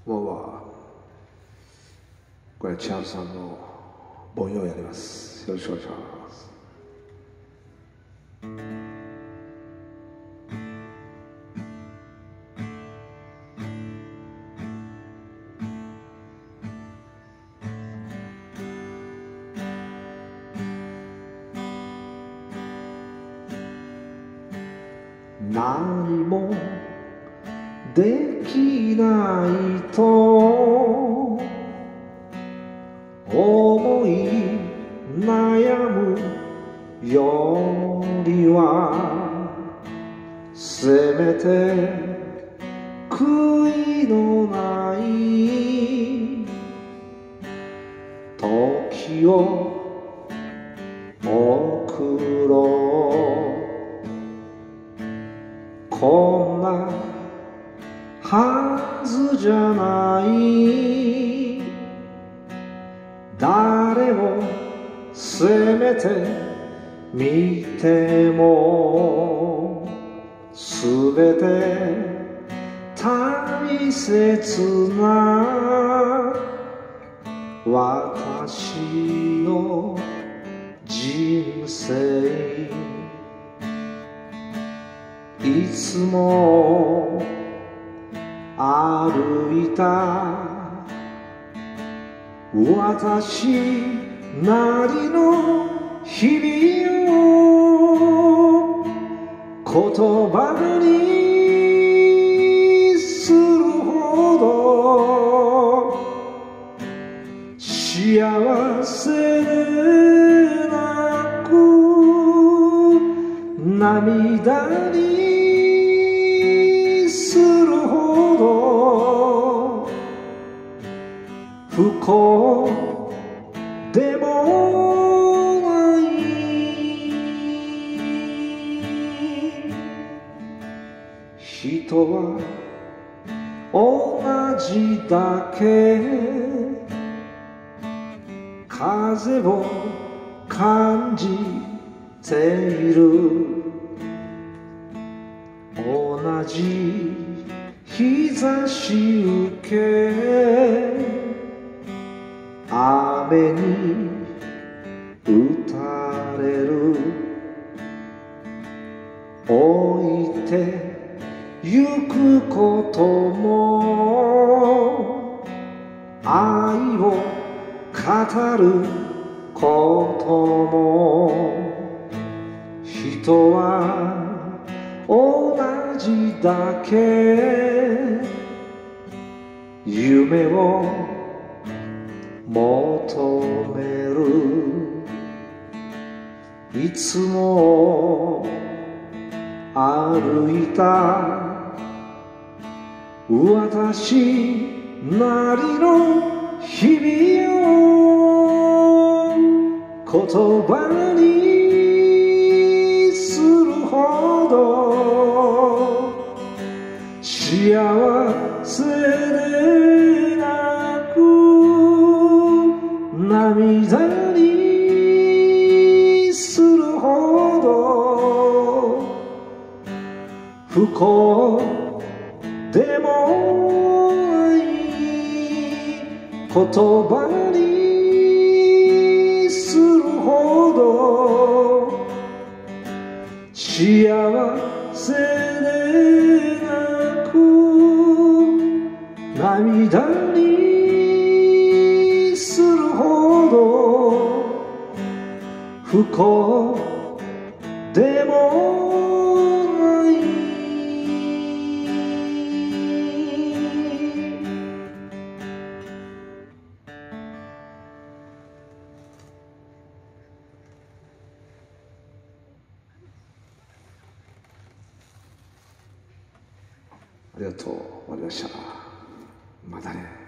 こんばんは。これ千春さんの盆踊りやります。よろしくお願いします。何もできないと思い悩むよりはせめて悔いのない時を送ろう。こんなはずじゃない、誰を責めてみてもすべて大切な私の人生。いつも歩いた私なりの日々を言葉にするほど幸せでなく涙にするほど不幸でもない。人は同じだけ風を感じている。同じ日差し受け雨に打たれる。置いてゆくことも愛を語ることも人は同じだけ夢を求める。いつも歩いた私なりの日々を言葉にするほど幸せでなく涙にするほど不幸でもない言葉にするほど幸せでなく涙にするほど不幸でもない。ありがとう。終わりました。またね。